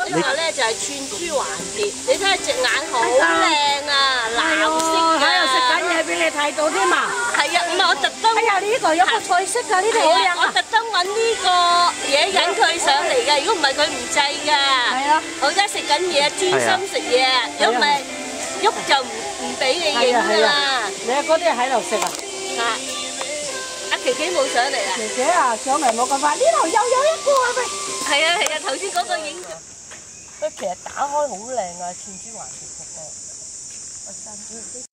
呢個咧就係串珠環節，你睇下隻眼好靚啊，藍色喺度食緊嘢俾你睇到添嘛？ 係啊，唔係我特登。 哎呀，呢個有個菜式㗎，呢啲好靚啊！ 我特登揾呢個嘢引佢上嚟嘅，如果唔係佢唔制㗎。係啊，我而家食緊嘢，專心食嘢，如果唔係喐就唔俾你影㗎啦。 你嗰啲喺度食啊？ 啊！阿琪琪冇上嚟啊？ 姐姐啊，上嚟冇咁快，呢度又有一個啊喂！ 係啊係啊，頭先嗰個影咗。 佢其實打開好靚啊，串珠環節嗰個。